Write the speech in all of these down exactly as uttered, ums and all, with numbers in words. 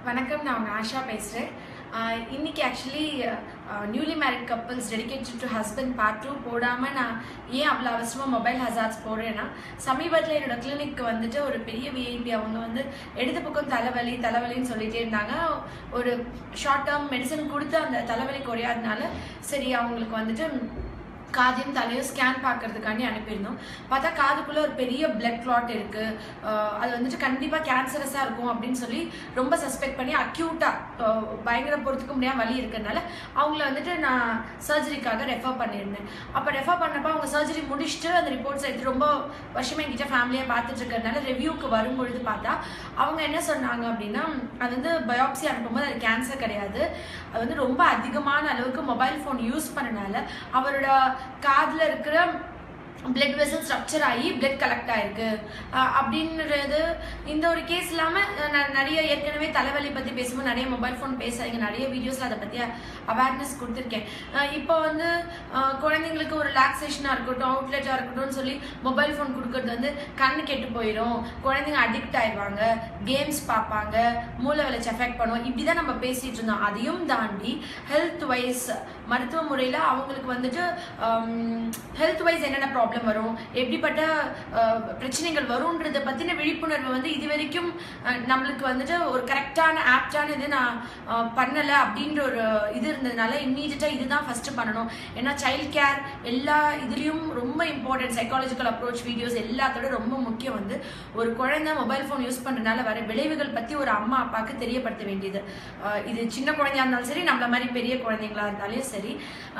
வணக்கம், நான் உங்க ஆஷா பேசுகிறேன். இன்னைக்கு actually newly married couples dedicated to husband part two போடாமல் நான் ஏன் அவ்வளோ அவசரமாக மொபைல் ஹசார்ட்ஸ் போடுறேன்னா, சமீபத்தில் என்னோட கிளினிக்கு வந்துட்டு ஒரு பெரிய விஐபி அவங்க வந்து இடது பக்கம் தலைவலி தலைவலின்னு சொல்லிகிட்டே இருந்தாங்க. ஒரு ஷார்ட் டேர்ம் மெடிசன் கொடுத்து அந்த தலைவலி குறையாதனால சரி அவங்களுக்கு வந்துட்டு காதையும் தலையும் ஸ்கேன் பார்க்கறதுக்காண்டி அனுப்பியிருந்தோம். பார்த்தா காதுக்குள்ளே ஒரு பெரிய பிளட் கிளாட் இருக்குது, அது வந்துட்டு கண்டிப்பாக கேன்சரஸாக இருக்கும் அப்படின்னு சொல்லி ரொம்ப சஸ்பெக்ட் பண்ணி அக்யூட்டாக பயங்கர பொறுத்துக்க முடியாமல் வலி இருக்கிறதுனால அவங்கள வந்துட்டு நான் சர்ஜரிக்காக ரெஃபர் பண்ணியிருந்தேன். அப்போ ரெஃபர் பண்ணப்போ அவங்க சர்ஜரி முடிச்சுட்டு அந்த ரிப்போர்ட்ஸ் எடுத்து ரொம்ப வருஷமாக என்கிட்ட ஃபேமிலியாக பார்த்துட்டு இருக்கிறதுனால ரிவ்யூக்கு வரும்பொழுது பார்த்தா அவங்க என்ன சொன்னாங்க அப்படின்னா, அது வந்து பயாப்சி அனுப்பும்போது அது கேன்சர் கிடையாது, அது வந்து ரொம்ப அதிகமான அளவுக்கு மொபைல் ஃபோன் யூஸ் பண்ணனால அவரோட காதுல இருக்கிற பிளட் வெசல் ஸ்ட்ரக்சர் ஆகி பிளட் கலெக்ட் ஆயிருக்கு அப்படின்றது. இந்த ஒரு கேஸ் இல்லாமல் நான் நிறைய ஏற்கனவே தலைவலி பற்றி பேசும்போது நிறைய மொபைல் ஃபோன் பேசுறீங்க, நிறைய வீடியோஸில் அதை பற்றி அவேர்னஸ் கொடுத்துருக்கேன். இப்போ வந்து குழந்தைங்களுக்கு ஒரு ரிலாக்ஸேஷனாக இருக்கட்டும், அவுட்லெட்டாக இருக்கட்டும்னு சொல்லி மொபைல் ஃபோன் கொடுக்கறது வந்து கண்ணு கெட்டு போயிடும், குழந்தைங்க அடிக்ட் ஆயிடுவாங்க, கேம்ஸ் பார்ப்பாங்க, மூளை வளர்ச்சி எஃபெக்ட் பண்ணுவோம், இப்படி தான் நம்ம பேசிகிட்டு இருந்தோம். அதையும் தாண்டி ஹெல்த் வைஸ் மருத்துவ முறையில் அவங்களுக்கு வந்துட்டு ஹெல்த் வைஸ் என்னென்ன ப்ராப்ளம் வரும், எப்படிப்பட்ட பிரச்சனைகள் வரும்ன்றதை பற்றின விழிப்புணர்வு வந்து இது வரைக்கும் நம்மளுக்கு வந்துட்டு ஒரு கரெக்டான ஆப்டான இது நான் பண்ணலை அப்படின்ற ஒரு இது இருந்ததுனால இம்மீடியட்டாக இதுதான் ஃபஸ்ட்டு பண்ணணும். ஏன்னா சைல்ட் கேர் எல்லா இதுலேயும் ரொம்ப இம்பார்ட்டன்ட், சைக்காலஜிக்கல் அப்ரோச் வீடியோஸ் எல்லாத்தோட ரொம்ப முக்கியம் வந்து ஒரு குழந்தை மொபைல் ஃபோன் யூஸ் பண்ணுறதுனால வர விளைவுகள் பற்றி ஒரு அம்மா அப்பாவுக்கு தெரியப்படுத்த வேண்டியது. இது சின்ன குழந்தையா இருந்தாலும் சரி, நம்மள மாதிரி பெரிய குழந்தைங்களா இருந்தாலும் சரி.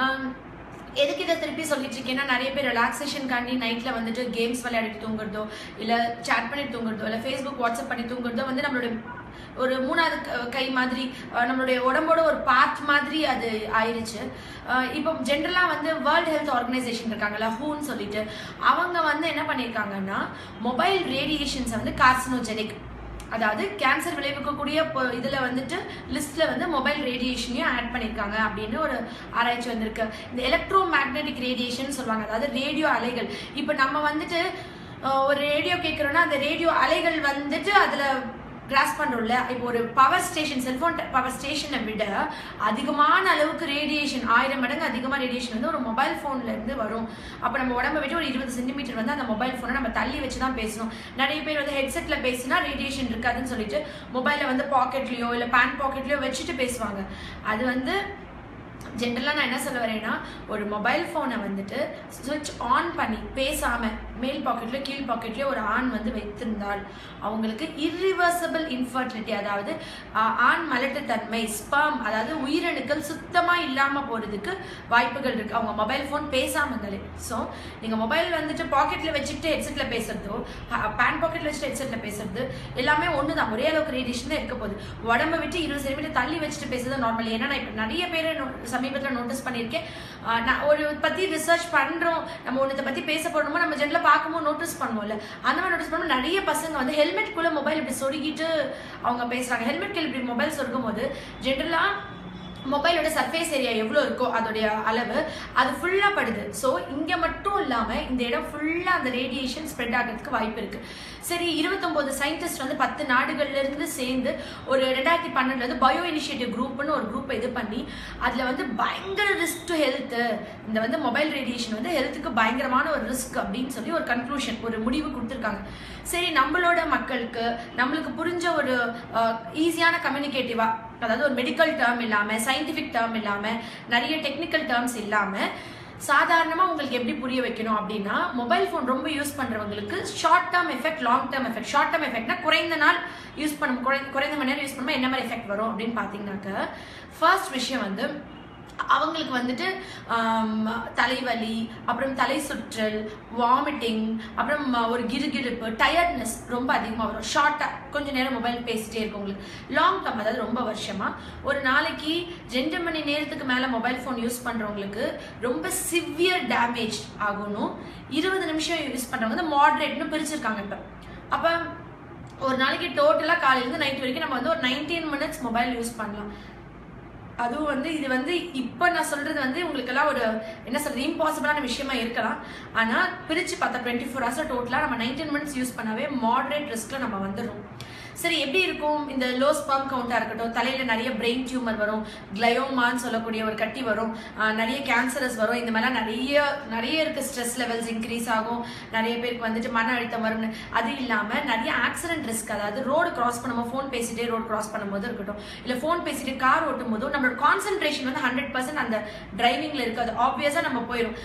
எதுக்கு இதை திருப்பி சொல்லிட்டு இருக்கேன்னா, நிறைய பேர் ரிலாக்ஸேஷனுக்காண்டி நைட்டில் வந்துட்டு கேம்ஸ் விளையாடிட்டு தூங்குறதோ, இல்லை சேட் பண்ணி தூங்குறதோ, இல்லை ஃபேஸ்புக் வாட்ஸ்அப் பண்ணி தூங்குறதோ வந்து நம்மளுடைய ஒரு மூணாவது கை மாதிரி, நம்மளுடைய உடம்போட ஒரு பார்ட் மாதிரி அது ஆயிடுச்சு. இப்போ ஜென்ரலாக வந்து வேர்ல்டு ஹெல்த் ஆர்கனைசேஷன் இருக்காங்கல்ல, ஹூன்னு சொல்லிட்டு, அவங்க வந்து என்ன பண்ணியிருக்காங்கன்னா மொபைல் ரேடியேஷன்ஸை வந்து கார்சினோஜெனிக், அதாவது கேன்சர் விளைவிக்கக்கூடிய இதில் வந்துட்டு லிஸ்ட்டில் வந்து மொபைல் ரேடியேஷனையும் ஆட் பண்ணியிருக்காங்க அப்படின்னு ஒரு ஆராய்ச்சி வந்திருக்கு. இந்த எலக்ட்ரோ மேக்னெட்டிக் ரேடியேஷன் சொல்லுவாங்க, அதாவது ரேடியோ அலைகள். இப்போ நம்ம வந்துட்டு ஒரு ரேடியோ கேட்குறோன்னா அந்த ரேடியோ அலைகள் வந்துட்டு அதில் கிராஸ் பண்ணுறோம்ல. இப்போ ஒரு பவர் ஸ்டேஷன், செல்ஃபோன் பவர் ஸ்டேஷனை விட அதிகமான அளவுக்கு ரேடியேஷன், ஆயிரம் மடங்கு அதிகமாக ரேடியேஷன் வந்து ஒரு மொபைல் ஃபோன்லேருந்து வரும். அப்போ நம்ம உடம்பை விட்டு ஒரு இருபது சென்டிமீட்டர் வந்து அந்த மொபைல் ஃபோனை நம்ம தள்ளி வச்சு தான் பேசணும். நிறைய பேர் வந்து ஹெட்செட்டில் பேசினா ரேடியேஷன் இருக்காதுன்னு சொல்லிட்டு மொபைலை வந்து பாக்கெட்லேயோ இல்லை பேண்ட் பாக்கெட்லேயோ வச்சுட்டு பேசுவாங்க. அது வந்து ஜென்ரலாக நான் என்ன சொல்ல வரேன்னா, ஒரு மொபைல் ஃபோனை வந்துட்டு சுவிட்ச் ஆன் பண்ணி பேசாமல் மேல் பாக்கெட்லேயோ கீழ் பாக்கெட்லேயோ ஒரு ஆண் வந்து வைத்திருந்தால் அவங்களுக்கு இர்ரிவர்சபிள் இன்ஃபர்டிலிட்டி, அதாவது ஆண் மலட்டுத்தன்மை, ஸ்பெர்ம், அதாவது உயிரணுக்கள் சுத்தமாக இல்லாமல் போகிறதுக்கு வாய்ப்புகள் இருக்குது அவங்க மொபைல் ஃபோன் பேசாமல் இருந்தாலே. ஸோ நீங்கள் மொபைல் வந்துட்டு பாக்கெட்டில் வச்சுட்டு ஹெட்செட்டில் பேசுறதோ, பேண்ட் பாக்கெட்டில் வச்சுட்டு ஹெட்செட்டில் பேசுறது எல்லாமே ஒன்று தான், ஒரே அளவுக்கு ரேடியேஷன் தான் இருக்க போகுது. உடம்பை விட்டு இருபது சென்டிமீட்டர் தள்ளி வச்சுட்டு பேசுறது நார்மல். ஏன்னா நான் இப்போ நிறைய பேர் சமீபத்தில் நோட்டீஸ் பண்ணியிருக்கேன். நான் ஒரு பற்றி ரிசர்ச் பண்ணுறோம், நம்ம ஒன்றத்தை பற்றி பேச போடணுமோ நம்ம ஜென்ரலாக பார்க்கும்போது நோட்டீஸ் பண்ணுவோம்ல, அந்த மாதிரி நோட்டீஸ் பண்ணும்போது நிறைய பசங்க வந்து ஹெல்மெட்குள்ளே மொபைல் இப்படி சொருகிட்டு அவங்க பேசுகிறாங்க. ஹெல்மெட் இப்படி மொபைல் சொருகும் போது ஜென்ரலாக மொபைலோட சர்ஃபேஸ் ஏரியா எவ்வளோ இருக்கோ அதோடைய அளவு அது ஃபுல்லாக படுது. ஸோ இங்கே மட்டும் இல்லாமல் இந்த இடம் ஃபுல்லாக அந்த ரேடியேஷன் ஸ்ப்ரெட் ஆகிறதுக்கு வாய்ப்பு இருக்குது. சரி, இருபத்தொம்போது சயின்டிஸ்ட் வந்து பத்து நாடுகள்லேருந்து சேர்ந்து ஒரு ரெண்டாயிரத்தி பன்னெண்டுல வந்து பயோ இனிஷியேட்டிவ் குரூப்னு ஒரு குரூப்பை இது பண்ணி அதில் வந்து பயங்கர ரிஸ்க் டு ஹெல்த்து, இந்த வந்து மொபைல் ரேடியேஷன் வந்து ஹெல்த்துக்கு பயங்கரமான ஒரு ரிஸ்க் அப்படின்னு சொல்லி ஒரு கன்க்ளூஷன், ஒரு முடிவு கொடுத்துருக்காங்க. சரி, நம்மளோட மக்களுக்கு நம்மளுக்கு புரிஞ்ச ஒரு ஈஸியான கம்யூனிகேட்டிவாக, அதாவது ஒரு மெடிக்கல் டேர்ம் இல்லாமல், சயின்டிஃபிக் டேர்ம் இல்லாமல், நிறைய டெக்னிக்கல் டேர்ம்ஸ் இல்லாமல் சாதாரணமாக உங்களுக்கு எப்படி புரிய வைக்கணும் அப்படின்னா, மொபைல் ஃபோன் ரொம்ப யூஸ் பண்ணுறவங்களுக்கு short term effect, long term effect. Short term எஃபெக்ட்னா குறைந்த நாள் யூஸ் பண்ண குறை குறைந்த மணி நேரம் யூஸ் பண்ணும்போது என்ன மாதிரி எஃபெக்ட் வரும் அப்படின்னு பார்த்தீங்கன்னாக்க, ஃபர்ஸ்ட் விஷயம் வந்து அவங்களுக்கு வந்துட்டு தலைவலி, அப்புறம் தலை சுற்றல், வாமிட்டிங், அப்புறம் ஒரு கிருகிருப்பு, டயர்ட்னஸ் ரொம்ப அதிகமாக வரும். ஷார்ட்டாக கொஞ்சம் நேரம் மொபைல் பேசிட்டே இருக்கவங்களுக்கு. லாங் டேர்ம், அதாவது ரொம்ப வருஷமாக ஒரு நாளைக்கு ரெண்டு மணி நேரத்துக்கு மேலே மொபைல் ஃபோன் யூஸ் பண்ணுறவங்களுக்கு ரொம்ப சிவியர் டேமேஜ் ஆகணும். இருபது நிமிஷம் யூஸ் பண்ணுறவங்க வந்து மாட்ரேட்னு பிரிச்சிருக்காங்க. இப்போ அப்போ ஒரு நாளைக்கு டோட்டலாக காலையிலேருந்து நைட் வரைக்கும் நம்ம வந்து ஒரு நைன்டீன் மினிட்ஸ் மொபைல் யூஸ் பண்ணலாம். அதுவும் வந்து இது வந்து இப்போ நான் சொல்கிறது வந்து உங்களுக்கெல்லாம் ஒரு என்ன சொல்கிறது இம்பாசிபிளான விஷயமா இருக்கலாம். ஆனால் பிரித்து பார்த்தா டுவெண்ட்டி ஃபோர் ஹவர்ஸில் டோட்டலாக நம்ம நைன்டீன் மினிட்ஸ் யூஸ் பண்ணாவே மாட்ரேட் ரிஸ்கில் நம்ம வந்துடும். சரி, எப்படி இருக்கும், இந்த லோ ஸ்பெர்ம் கவுண்டா இருக்கட்டும், தலையில நிறைய பிரெயின் டியூமர் வரும், கிளையோமான்னு சொல்லக்கூடிய ஒரு கட்டி வரும், நிறைய கேன்சரஸ் வரும், இந்த மாதிரிலாம் நிறைய நிறைய இருக்கு. ஸ்ட்ரெஸ் லெவல்ஸ் இன்க்ரீஸ் ஆகும், நிறைய பேருக்கு வந்துட்டு மன அழுத்தம் வரும். அது இல்லாம நிறைய ஆக்சிடென்ட் ரிஸ்க், அதாவது ரோடு கிராஸ் பண்ணும்போது ஃபோன் பேசிட்டே ரோடு கிராஸ் பண்ணும்போது இருக்கட்டும், இல்ல ஃபோன் பேசிட்டு கார் ஓட்டும் போதும் நம்மளோட கான்சென்ட்ரேஷன் வந்து ஹண்ட்ரட் பர்சன்ட் அந்த டிரைவிங்ல இருக்காது. ஆப்வியஸா நம்ம போயிடும்.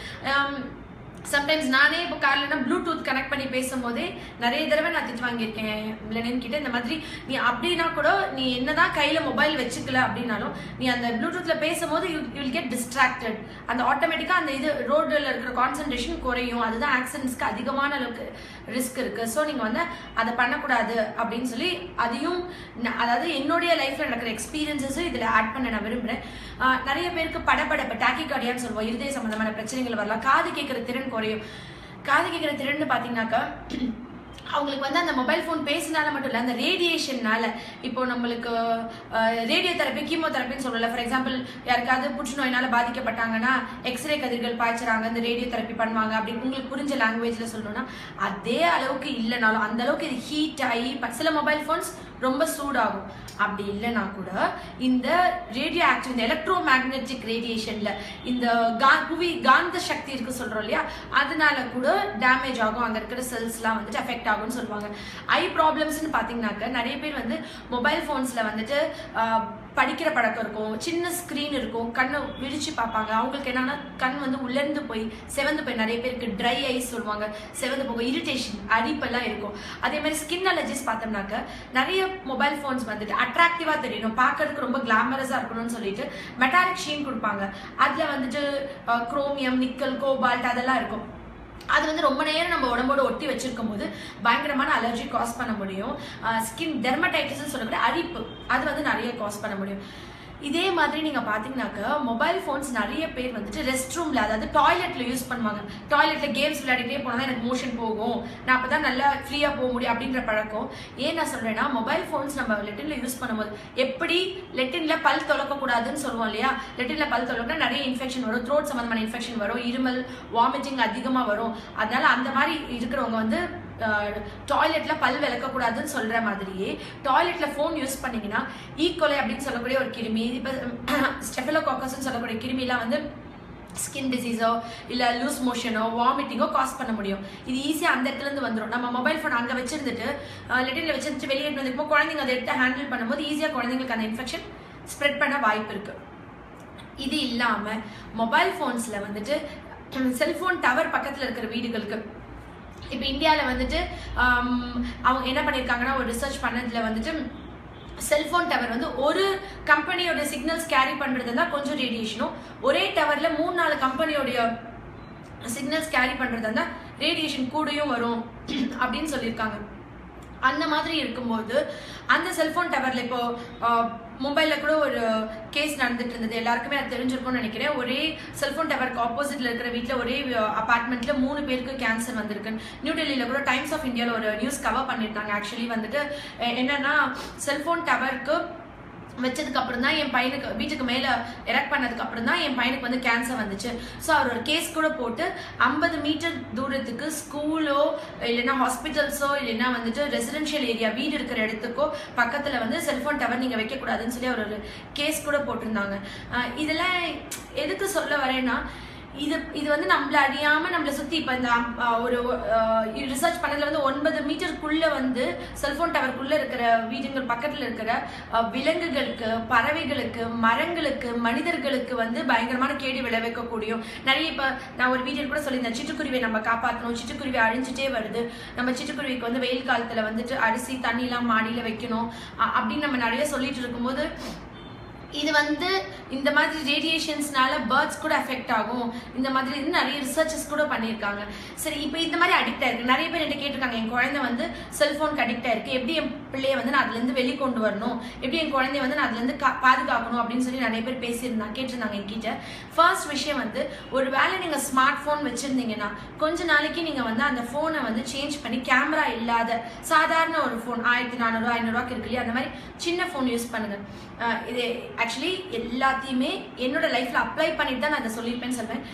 சம்டைம்ஸ் நானே இப்போ கார்லனா ப்ளூடூத் கனெக்ட் பண்ணி பேசும்போதே நிறைய தடவை நான் திட்டு வாங்கியிருக்கேன் மிலனியன் கிட்ட. இந்த மாதிரி நீ அப்படின்னா கூட நீ என்னதான் கையில மொபைல் வச்சுக்கல அப்படின்னாலும் நீ அந்த ப்ளூடூத்ல பேசும்போது யூ வில் கெட் டிஸ்ட்ராக்டட். அந்த ஆட்டோமேட்டிக்கா அந்த இது ரோடுல இருக்கிற கான்சென்ட்ரேஷன் குறையும். அதுதான் ஆக்சிடென்ட்ஸ்க்கு அதிகமான அளவுக்கு ரிஸ்க் இருக்கு. ஸோ நீங்க வந்து அதை பண்ணக்கூடாது அப்படின்னு சொல்லி அதையும், அதாவது என்னுடைய லைஃப்ல நடக்கிற எக்ஸ்பீரியன்ஸஸும் இதுல ஆட் பண்ண நான் விரும்புறேன். நிறைய பேருக்கு படபடப்பு டாக்கிகார்டியான்னு சொல்லுவோம், இருதய சம்பந்தமான பிரச்சனைகள் வரலாம், காது கேட்கிற திறன் குறையும். காது கேட்கிற திறன் பாத்தீங்கன்னாக்கா அவங்களுக்கு வந்து அந்த மொபைல் ஃபோன் பேசினால மட்டும் இல்லை, அந்த ரேடியேஷன்னால, இப்போ நம்மளுக்கு ரேடியோ தெரப்பி கீமோ தெரப்பின்னு சொல்லல. ஃபார் எக்ஸாம்பிள் யாருக்காவது புற்றுநோயினால பாதிக்கப்பட்டாங்கன்னா எக்ஸ்ரே கதிர்கள் பாய்ச்சுறாங்க, அந்த ரேடியோ தெரப்பி பண்ணுவாங்க அப்படின்னு உங்களுக்கு புரிஞ்ச லாங்குவேஜ்ல சொல்லணும்னா அதே அளவுக்கு இல்லைனாலும் அந்த அளவுக்கு இது ஹீட் ஆகி சில மொபைல் ஃபோன்ஸ் ரொம்ப சூடாகும். அப்படி இல்லைன்னா கூட இந்த ரேடியோ ஆக்டிவ், இந்த எலக்ட்ரோ மேக்னெட்டிக் ரேடியேஷன்ல இந்த புவி காந்த சக்தி இருக்கு சொல்றோம் இல்லையா, அதனால கூட டேமேஜ் ஆகும், அங்க இருக்கிற செல்ஸ் எல்லாம் வந்துட்டு அஃபெக்ட் ஆகும்னு சொல்லுவாங்க. ஐ ப்ராப்ளம்ஸ்ன்னு பாத்தீங்கன்னாக்க நிறைய பேர் வந்து மொபைல் போன்ஸ்ல வந்துட்டு படிக்கிற பழக்கம் இருக்கும், சின்ன ஸ்கிரீன் இருக்கும், கண்ணை விரிச்சு பார்ப்பாங்க. அவங்களுக்கு என்னன்னா கண் வந்து உலர்ந்து போய் செவந்து போய், நிறைய பேருக்கு ட்ரை ஐஸ் சொல்லுவாங்க, செவந்து போகும், இரிட்டேஷன், அரிப்பெல்லாம் இருக்கும். அதே மாதிரி ஸ்கின் அலர்ஜிஸ் பார்த்தோம்னாக்க நிறைய மொபைல் போன்ஸ் வந்துட்டு அட்ராக்டிவா தெரியணும், பார்க்கறதுக்கு ரொம்ப கிளாமரஸா இருக்கணும்னு சொல்லிட்டு மெட்டாலிக் ஷீன் கொடுப்பாங்க. அதுல வந்துட்டு குரோமியம், நிக்கல், கோபால்ட் அதெல்லாம் இருக்கும். அது வந்து ரொம்ப நேரம் நம்ம உடம்போட ஒட்டி வச்சிருக்கும் போது பயங்கரமான அலர்ஜி காஸ் பண்ண முடியும். ஸ்கின் டெர்மடைட்டிஸ் சொல்லக்கூடிய அரிப்பு அது வந்து நிறைய காஸ் பண்ண முடியும். இதே மாதிரி நீங்க பாத்தீங்கன்னாக்க மொபைல் போன்ஸ் நிறைய பேர் வந்துட்டு ரெஸ்ட் ரூம்ல, அதாவது டாய்லெட்ல யூஸ் பண்ணுவாங்க. டாய்லெட்ல கேம்ஸ் விளையாடிட்டே போனா எனக்கு மோஷன் போகும், நான் அப்பதான் நல்லா ஃப்ரீயா போக முடியும் அப்படின்ற பழக்கம். ஏன் நான் சொல்றேன்னா மொபைல் போன்ஸ் நம்ம லெட்டின்ல யூஸ் பண்ணும்போது, எப்படி லெட்டின்ல பல் தொலைக்க கூடாதுன்னு சொல்லுவோம் இல்லையா, லெட்டின்ல பல் தொலைக்க நிறைய இன்ஃபெக்ஷன் வரும், த்ரோட் சம்பந்தமான இன்ஃபெக்ஷன் வரும், இருமல், வாமிட்டிங் அதிகமா வரும். அதனால அந்த மாதிரி இருக்கிறவங்க வந்து டாய்லெட்ல பல் விளக்க கூடாதுன்னு சொல்ற மாதிரியே டாய்லெட்ல போன் யூஸ் பண்ணீங்கன்னா ஈகோலை அப்படின்னு சொல்லக்கூடிய ஒரு கிருமி, ஸ்டெஃபிலோகாக்கஸ் சொல்லக்கூடிய கிருமி எல்லாம் வந்து ஸ்கின் டிசீஸோ இல்ல லூஸ் மோஷனோ வாமிட்டிங்கோ காஸ் பண்ண முடியும். இது ஈஸியா அந்த இடத்துல இருந்து வந்துடும். நம்ம மொபைல் போன் அங்க வச்சிருந்துட்டு லெட்டின்ல வச்சிருந்துட்டு வெளியே வந்து குழந்தைங்க அதை எடுத்து ஹேண்டில் பண்ணும்போது ஈஸியா குழந்தைங்களுக்கு அந்த இன்ஃபெக்ஷன் ஸ்ப்ரெட் பண்ண வாய்ப்பு இருக்கு. இது இல்லாம மொபைல் போன்ஸ்ல வந்துட்டு செல்போன் டவர் பக்கத்துல இருக்கிற வீடுகளுக்கு, இப்போ இந்தியாவில் வந்துட்டு அவங்க என்ன பண்ணியிருக்காங்கன்னா ஒரு ரிசர்ச் பண்ணதுல வந்துட்டு செல்போன் டவர் வந்து ஒரு கம்பெனியோட சிக்னல்ஸ் கேரி பண்றது தான் கொஞ்சம் ரேடியேஷனும், ஒரே டவர்ல மூணு நாலு கம்பெனியோடைய சிக்னல்ஸ் கேரி பண்றது தான் ரேடியேஷன் கூடயும் வரும் அப்படின்னு சொல்லியிருக்காங்க. அந்த மாதிரி இருக்கும்போது அந்த செல்போன் டவர்ல இப்போ மும்பைல கூட ஒரு கேஸ் நடந்துட்டு இருந்தது, எல்லாருக்குமே அது தெரிஞ்சிருக்கும்னு நினைக்கிறேன். ஒரே செல்போன் டவருக்கு ஆப்போசிட்ல இருக்கிற வீட்டில் ஒரே அபார்ட்மெண்ட்ல மூணு பேருக்கு கேன்சர் வந்திருக்கு. நியூ டெல்லியில கூட டைம்ஸ் ஆஃப் இந்தியாவில் ஒரு நியூஸ் கவர் பண்ணியிருந்தாங்க. ஆக்சுவலி வந்துட்டு என்னன்னா செல்போன் டவருக்கு வச்சதுக்கு அப்புறம் தான் என் பையனுக்கு வீட்டுக்கு மேல எரெக்ட் பண்ணதுக்கு அப்புறம் தான் என் பையனுக்கு வந்து கேன்சர் வந்துச்சு. ஸோ அவர் ஒரு கேஸ் கூட போட்டு ஐம்பது மீட்டர் தூரத்துக்கு ஸ்கூலோ இல்லைன்னா ஹாஸ்பிட்டல்ஸோ இல்லைன்னா வந்துட்டு ரெசிடென்ஷியல் ஏரியா வீடு இருக்கிற இடத்துக்கோ பக்கத்துல வந்து செல்போன் டவர் நீங்க வைக்க கூடாதுன்னு சொல்லி அவர் ஒரு கேஸ் கூட போட்டிருந்தாங்க. இதெல்லாம் எதுக்கு சொல்ல வரேன்னா, இது இது வந்து நம்மள அறியாம நம்மளை சுத்தி இப்ப இந்த ஒரு ரிசர்ச் பண்ணதுல வந்து ஒன்பது மீட்டருக்குள்ள வந்து செல்போன் டவருக்குள்ள இருக்கிற வீடுகள் பக்கத்துல இருக்கிற விலங்குகளுக்கு, பறவைகளுக்கு, மரங்களுக்கு, மனிதர்களுக்கு வந்து பயங்கரமான கேடு விளைவிக்கக்கூடிய நிறைய. இப்ப நான் ஒரு வீடியோ கூட சொல்லியிருந்தேன், சிட்டுக்குருவியை நம்ம காப்பாற்றணும், சிட்டுக்குருவி அழிஞ்சிட்டே வருது, நம்ம சிட்டுக்குருவிக்கு வந்து வெயில் காலத்துல வந்துட்டு அரிசி தண்ணி எல்லாம் மாடியில வைக்கணும் அப்படின்னு நம்ம நிறைய சொல்லிட்டு இருக்கும்போது, இது வந்து இந்த மாதிரி ரேடியேஷன்ஸ்னால பேர்ட்ஸ் கூட அஃபெக்ட் ஆகும், இந்த மாதிரி நிறைய ரிசர்ச்சஸ் கூட பண்ணியிருக்காங்க. சரி, இப்போ இந்த மாதிரி அடிக்ட் ஆயிருக்கு. நிறைய பேர் என்கிட்ட கேட்டிருக்காங்க, என் குழந்தை வந்து செல்போனுக்கு அடிக்ட் ஆயிருக்கு, எப்படி என் பிள்ளைய வந்து நான் அதுல இருந்து வெளி கொண்டு வரணும், எப்படி என் குழந்தைய வந்து நான் அதுல இருந்து பாதுகாக்கணும் அப்படின்னு சொல்லி நிறைய பேர் பேசியிருந்தாங்க, கேட்டிருந்தாங்க என்கிட்ட. ஃபர்ஸ்ட் விஷயம் வந்து, ஒரு வேளை நீங்க ஸ்மார்ட் போன் வச்சிருந்தீங்கன்னா கொஞ்ச நாளைக்கு நீங்க வந்து அந்த போனை வந்து சேஞ்ச் பண்ணி கேமரா இல்லாத சாதாரண ஒரு போன் ஆயிரத்தி நானூறு ஐநூறு ரூபாய்க்கு இருக்கு இல்லையா, அந்த மாதிரி சின்ன போன் யூஸ் பண்ணுங்க. இது ஆக்சுவலி எல்லாத்தையுமே என்னோட லைஃப்ல அப்ளை பண்ணிட்டு தான் நான் அதை சொல்லியிருப்பேன்னு சொல்வேன்.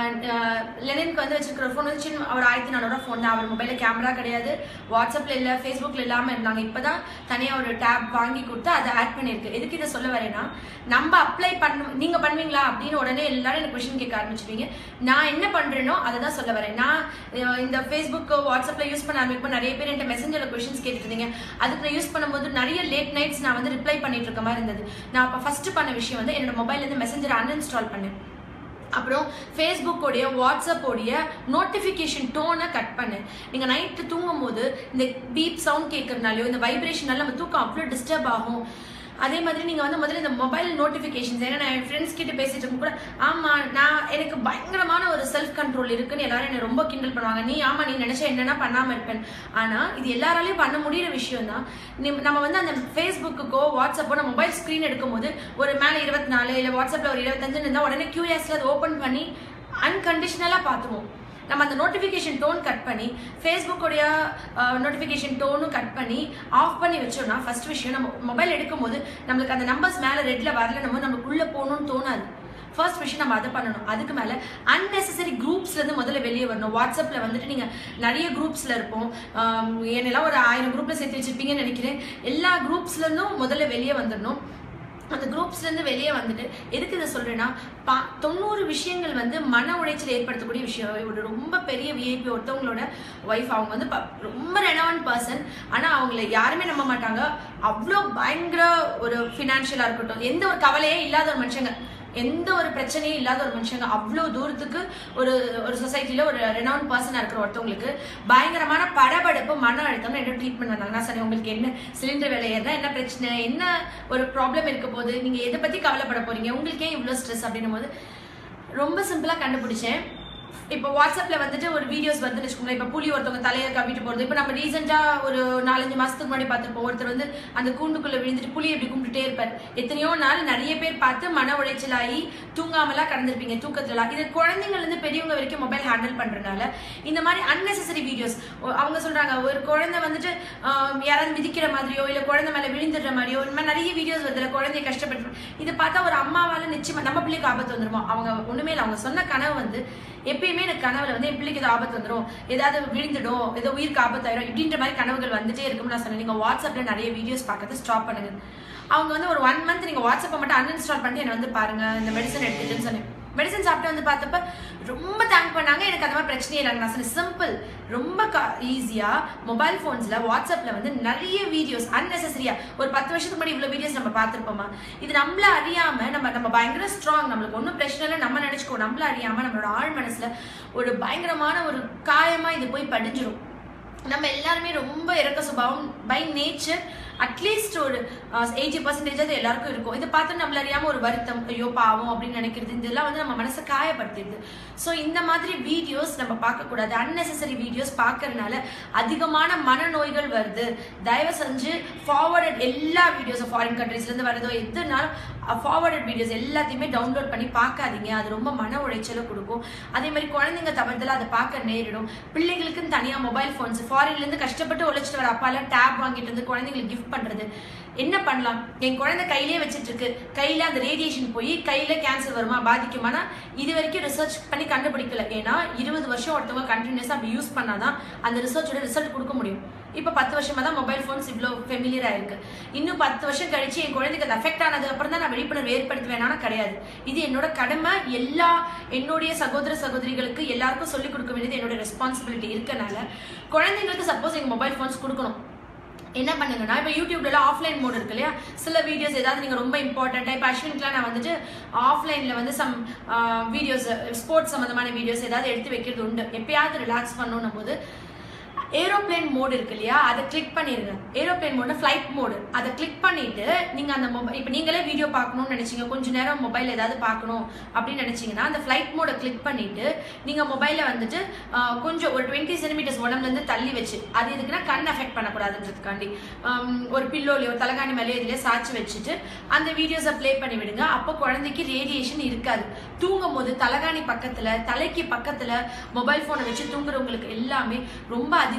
லெனினுக்கு வந்து வச்சிருக்கிற ஃபோன் வந்து சின்ன ஒரு ஆயிரத்தி நானூறு ஃபோன் தான். அவர் மொபைலில் கேமரா கிடையாது, வாட்ஸ்அப்ல இல்லை, ஃபேஸ்புக்கில் இல்லாமல் இருந்தாங்க. இப்போதான் தனியாக ஒரு டேப் வாங்கி கொடுத்து அதை ஆட் பண்ணியிருக்கு. எதுக்கு இதை சொல்ல வரேன்னா, நம்ம அப்ளை பண்ண நீங்க பண்ணுவீங்களா அப்படின்னு உடனே எல்லாரும் எனக்கு கொஸ்டின் கேட்க ஆரம்பிச்சிருவீங்க. நான் என்ன பண்றேனோ அதை தான் சொல்ல வரேன். நான் இந்த ஃபேஸ்புக் வாட்ஸ்அப்ல யூஸ் பண்ண ஆரம்பிக்கும் நிறைய பேர் என்கிட்ட மெசஞ்சர்ல கொஸ்டின்ஸ் கேட்டுட்டு இருந்தீங்க. அதுக்கு நான் யூஸ் பண்ணும்போது நிறைய லேட் நைட்ஸ் நான் வந்து ரிப்ளை பண்ணிட்டு இருக்க மாதிரி இருந்தது. நான் அப்போ ஃபர்ஸ்ட் பண்ண விஷயம் வந்து என்னோட மொபைல்ல இருந்து மெசஞ்சர் அன்இன்ஸ்டால் பண்ணேன். அப்புறம் ஃபேஸ்புக்கோடைய வாட்ஸ்அப்போடைய நோட்டிஃபிகேஷன் டோனை கட் பண்ணு. நீங்கள் நைட்டு தூங்கும் போது இந்த பீப் சவுண்ட் கேட்கறதுனாலையோ இந்த வைப்ரேஷனால நம்ம தூக்கம் அவ்வளோ டிஸ்டர்ப் ஆகும். அதே மாதிரி நீங்கள் வந்து முதல்ல இந்த மொபைல் நோட்டிஃபிகேஷன்ஸ், ஏன்னா நான் என் ஃப்ரெண்ட்ஸ் கிட்ட பேசிட்டு இருக்கும் கூட, ஆமாம் நான் எனக்கு பயங்கரமான ஒரு செல்ஃப் கண்ட்ரோல் இருக்குன்னு எல்லாரும் என்னை ரொம்ப கிண்டல் பண்ணுவாங்க. நீ ஆமாம் நீ நினச்சா என்னென்னா பண்ணாமல் இருப்பேன். ஆனால் இது எல்லாராலையும் பண்ண முடியிற விஷயம் தான். நம்ம வந்து அந்த ஃபேஸ்புக்குக்கோ வாட்ஸ்அப்போ நம்ம மொபைல் ஸ்க்ரீன் எடுக்கும்போது ஒரு மேலே இருபத்தி நாலு இல்லை வாட்ஸ்அப்பில் ஒரு இருபத்தஞ்சுன்னு இருந்தால் உடனே கியூஎஸ்ல அதை ஓப்பன் பண்ணி அன்கண்டிஷனலாக பார்த்துருவோம். நம்ம அந்த நோட்டிஃபிகேஷன் டோன் கட் பண்ணி ஃபேஸ்புக்கோடைய நோட்டிஃபிகேஷன் டோனும் கட் பண்ணி ஆஃப் பண்ணி வச்சோம்னா ஃபர்ஸ்ட் விஷயம், நம்ம மொபைல் எடுக்கும்போது நம்மளுக்கு அந்த நம்பர்ஸ் மேலே ரெட்டில் வரல, நம்ம நம்மளுக்குள்ளே போகணும்னு தோணாது. ஃபர்ஸ்ட் விஷயம் நம்ம அதை பண்ணணும். அதுக்கு மேலே அன்னெசரி குரூப்ஸ்லேருந்து முதல்ல வெளியே வரணும். வாட்ஸ்அப்பில் வந்துட்டு நீங்கள் நிறைய குரூப்ஸில் இருப்போம், என்னெல்லாம் ஒரு ஆயிரம் குரூப்பில் சேர்த்து வச்சுருப்பீங்கன்னு நினைக்கிறேன். எல்லா குரூப்ஸ்லேருந்தும் முதல்ல வெளியே வந்துடணும். அந்த குரூப்ஸ்லேருந்து வெளியே வந்துட்டு எதுக்கு இதை சொல்கிறேன்னா, பா தொண்ணூறு விஷயங்கள் வந்து மன உளைச்சல் ஏற்படுத்தக்கூடிய விஷயம். ஒரு ரொம்ப பெரிய விஐபி ஒருத்தவங்களோட ஒய்ஃப், அவங்க வந்து ரொம்ப ரெனவன்ட் பர்சன், ஆனால் அவங்கள யாருமே நம்ப மாட்டாங்க. அவ்வளோ பயங்கர ஒரு ஃபினான்ஷியலாக இருக்கட்டும், எந்த ஒரு கவலையே இல்லாத ஒரு மனுஷங்க, எந்த ஒரு பிரச்சனையும் இல்லாத ஒரு மனுஷங்க, அவ்வளோ தூரத்துக்கு ஒரு ஒரு சொசைட்டியில் ஒரு ரெனவுண்ட் பர்சனாக இருக்கிற ஒருத்தவங்களுக்கு பயங்கரமான படபடப்பு மன அழுத்தம் என்ன ட்ரீட்மெண்ட் வந்தாங்க. நான் சரி உங்களுக்கு என்ன சிலிண்டர் விலை ஏறினா என்ன பிரச்சனை, என்ன ஒரு ப்ராப்ளம் இருக்க போது, நீங்கள் எதை பற்றி கவலைப்பட போறீங்க, உங்களுக்கு ஏன் இவ்வளோ ஸ்ட்ரெஸ் அப்படின்னும் போது ரொம்ப சிம்பிளாக கண்டுபிடிச்சேன். இப்போ வாட்ஸ்அப்ல வந்துட்டு ஒரு வீடியோஸ் வந்து வச்சுக்கோங்க, இப்போ புலி ஒருத்தவங்க தலையை கவிட்டு போகிறது. இப்போ நம்ம ரீசெண்டாக ஒரு நாலஞ்சு மாசத்துக்கு முன்னாடி பார்த்துருப்போம், ஒருத்தர் வந்து அந்த கூண்டுக்குள்ள விழுந்துட்டு புலி எப்படி கும்பிட்டுட்டே இருப்பார். எத்தனையோ நாள் நிறைய பேர் பார்த்து மன உளைச்சலாகி தூங்காமலாம் கடந்திருப்பீங்க, தூக்கத்துலாம். இது குழந்தைங்கள்ல இருந்து பெரியவங்க வரைக்கும் மொபைல் ஹேண்டில் பண்றதுனால இந்த மாதிரி அன்னெசரி வீடியோஸ். அவங்க சொல்றாங்க ஒரு குழந்தை வந்துட்டு யாராவது மிதிக்கிற மாதிரியோ இல்லை குழந்தை மேலே விழுந்துடுற மாதிரியோ இந்த மாதிரி நிறைய வீடியோஸ் வருதுல, குழந்தைய கஷ்டப்பட்டு. இதை பார்த்தா ஒரு அம்மாவால நிச்சயமா நம்ம பிள்ளைக்கு ஆபத்து வந்துருமா? அவங்க ஒண்ணுமே இல்லை, அவங்க சொன்ன கனவு வந்து எப்பயுமே எனக்கு கனவுல வந்து என் பிள்ளைக்கு ஏதோ ஆபத்து வந்துடும், ஏதாவது விழுந்துடும், ஏதோ உயிருக்கு ஆபத்து ஆயிடும் இப்படின்ற மாதிரி கனவுகள் வந்துட்டே இருக்கும்னு நான் சொன்னேன். நீங்க வாட்ஸ்அப்ல நிறைய வீடியோஸ் பார்க்கறது ஸ்டாப் பண்ணுங்க. அவங்க வந்து ஒரு ஒன் மந்த் நீங்க வாட்ஸ்அப்பை மட்டும் அன்இன்ஸ்டால் பண்ணிட்டு என்ன வந்து பாருங்க, இந்த மெடிசன் எடுத்துட்டுன்னு சொன்னேன். மெடிசன் சாப்பிட்டு வந்து பார்த்தப்ப ரொம்ப தேங்க் பண்ணாங்க. எனக்கு அந்த மாதிரி பிரச்சனையே இல்லைங்க. நான் சொன்னேன் சிம்பிள், ரொம்ப ஈஸியா மொபைல் போன்ஸ்ல வாட்ஸ்அப்ல வந்து நிறைய வீடியோஸ் அன்னெசரியா ஒரு பத்து வருஷத்துக்கு முன்னாடி இவ்வளவு வீடியோஸ் நம்ம பார்த்திருப்போமா? இது நம்மள அறியாம நம்ம நம்ம பயங்கர ஸ்ட்ராங், நம்மளுக்கு ஒன்றும் பிரச்சனை இல்லை நம்ம நினைச்சுக்கோ, நம்மள அறியாம நம்மளோட ஆழ் மனசுல ஒரு பயங்கரமான ஒரு காயமா இது போய் படிஞ்சிடும். நம்ம எல்லாருமே ரொம்ப இறக்க சுபாவம் பை நேச்சர். அட்லீஸ்ட் ஒரு எயிட்டி பர்சன்டேஜ் அது எல்லாருக்கும் இருக்கும். இதை பார்த்து நம்மள அறியாம ஒரு வருத்தம், ஐயோ பாவம் அப்படின்னு நினைக்கிறது, இதெல்லாம் வந்து நம்ம மனசை காயப்படுத்திடுது. ஸோ இந்த மாதிரி வீடியோஸ் நம்ம பார்க்கக்கூடாது. அன்னெசரி வீடியோஸ் பார்க்கறதுனால அதிகமான மனநோய்கள் வருது. தயவு செஞ்சு ஃபார்வர்டட் எல்லா வீடியோஸும் ஃபாரின் கண்ட்ரீஸ்லேருந்து வரதோ எதுனாலும் ஃபார்வர்டட் வீடியோஸ் எல்லாத்தையுமே டவுன்லோட் பண்ணி பார்க்காதீங்க. அது ரொம்ப மன உளைச்சலை கொடுக்கும். அதே மாதிரி குழந்தைங்க தவிர்த்தல அதை பார்க்க நேரிடும். பிள்ளைங்களுக்குன்னு தனியாக மொபைல் ஃபோன்ஸ், ஃபாரின்லேருந்து கஷ்டப்பட்டு உழைச்சிட்டு வர அப்பால டேப் வாங்கிட்டு வந்து குழந்தைங்களுக்கு கிஃப்ட் பண்றது. என்ன பண்ணலாம்? என் குழந்தை கையிலே வச்சிட்டு இருக்கு, கையில அந்த ரேடியேஷன் போய் கையில கேன்சர் வருமா, பாதிக்குமானா இது வரைக்கும் ரிசர்ச் பண்ணி கண்டுபிடிக்கல. ஏன்னா இருபது வருஷம் ஒருத்தவங்க கண்டினியூஸா அப்படி யூஸ் பண்ணாதான் அந்த ரிசர்ச்சோட ரிசல்ட் கொடுக்க முடியும். இப்போ பத்து வருஷமா தான் மொபைல் ஃபோன்ஸ் இவ்வளோ ஃபெமிலியர் ஆயிருக்கு. இன்னும் பத்து வருஷம் கழிச்சு என் குழந்தைக்கு அது அஃபெக்ட் ஆனதுக்கு அப்புறம் தான் நான் விழிப்புணர்வு ஏற்படுத்துவேனா? கிடையாது. இது என்னோட கடமை. எல்லா என்னுடைய சகோதர சகோதரிகளுக்கு எல்லாருக்கும் சொல்லிக் கொடுக்க வேண்டியது என்னோட ரெஸ்பான்சிபிலிட்டி இருக்கனால குழந்தைங்களுக்கு சப்போஸ் எங்க மொபைல் ஃபோன்ஸ் கொடுக்கணும். என்ன பண்ணுங்கன்னா, இப்போ யூடியூப்ல ஆஃப்லைன் மோட் இருக்கு இல்லையா, சில வீடியோஸ் ஏதாவது நீங்கள் ரொம்ப இம்பார்ட்டண்ட்டாக, இப்போ அஸ்வின்க்குலாம் நான் வந்துட்டு ஆஃப்லைனில் வந்து சம் வீடியோஸ் ஸ்போர்ட்ஸ் சம்மந்தமான வீடியோஸ் ஏதாவது எடுத்து வைக்கிறது உண்டு. எப்பயாவது ரிலாக்ஸ் பண்ணணும் போது ஏரோப்ளேன் மோட் இருக்கு இல்லையா, அதை கிளிக் பண்ணிருங்க. ஏரோப்ளேன் மோட்னா ஃபிளைட் மோடு. அதை கிளிக் பண்ணிட்டு நீங்க அந்த மொபைல், இப்போ நீங்களே வீடியோ பார்க்கணும்னு நினைச்சீங்க, கொஞ்ச நேரம் மொபைல் ஏதாவது பார்க்கணும் அப்படின்னு நினைச்சீங்கன்னா அந்த ஃபிளைட் மோடை கிளிக் பண்ணிட்டு நீங்க மொபைல வந்துட்டு கொஞ்சம் ஒரு டுவெண்ட்டி சென்டிமீட்டர்ஸ் உடம்புல இருந்து தள்ளி வச்சு, அது எதுக்குன்னா கண் அஃபெக்ட் பண்ணக்கூடாதுன்றதுக்காண்டி ஒரு பில்லோலையோ தலைகாணி மேலேயோ இதுலயே சாய்ச்சி வச்சுட்டு அந்த வீடியோஸை பிளே பண்ணி விடுங்க. அப்போ குழந்தைக்கு ரேடியேஷன் இருக்காது. தூங்கும் போது தலைகாணி பக்கத்துல, தலைக்கு பக்கத்துல மொபைல் போனை வச்சு தூங்குறவங்களுக்கு எல்லாமே ரொம்ப அதிக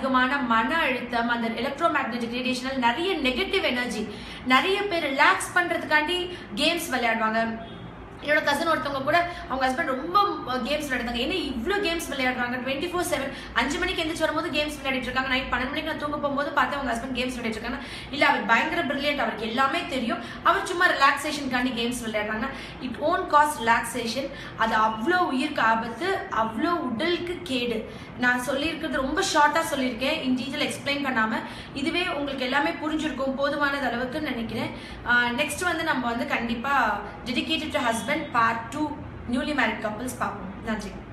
அதிகமான மன அழுத்தம், அந்த எலக்ட்ரோ மேக்னெட்டிக் ரேடியேஷனால் நிறைய நெகட்டிவ் எனர்ஜி. நிறைய பேர் ரிலாக்ஸ் பண்றதுக்காண்டி கேம்ஸ் விளையாடுவாங்க. என்னோட கசன் ஒருத்தவங்க கூட அவங்க ஹஸ்பண்ட் ரொம்ப கேம்ஸ் விளையாடுறாங்க. ஏன்னா இவ்வளோ கேம்ஸ் விளையாடுறாங்க, டுவெண்ட்டி ஃபோர் செவன் அஞ்சு மணிக்கு எந்திரிச்சு வரும்போது கேம்ஸ் விளையாடிட்டு இருக்காங்க. நைட் பன்னெண்டு மணிக்கு நான் தூங்க போகும்போது பார்த்து அவங்க ஹஸ்பண்ட் கேம்ஸ் விளையாடிட்டு இருக்காங்க. இல்லை அவர் பயங்கர பிரில்லியன்ட், அவருக்கு எல்லாமே தெரியும், அவர் சும்மா ரிலாக்ஸேஷனுக்காண்டி கேம்ஸ் விளையாடுறாங்க. இட் ஓன் காஸ்ட் ரிலாக்ஸேஷன். அது அவ்வளோ உயிருக்கு ஆபத்து, அவ்வளோ உடலுக்கு கேடு. நான் சொல்லியிருக்கிறது ரொம்ப ஷார்ட்டாக சொல்லியிருக்கேன், இன் டீட்டெயில் எக்ஸ்பிளைன் பண்ணாமல். இதுவே உங்களுக்கு எல்லாமே புரிஞ்சிருக்கும் போதுமானது அளவுக்கு நினைக்கிறேன். நெக்ஸ்ட் வந்து நம்ம வந்து கண்டிப்பாக dedicated to husband part two newly married couples பார்ப்போம். நன்றி.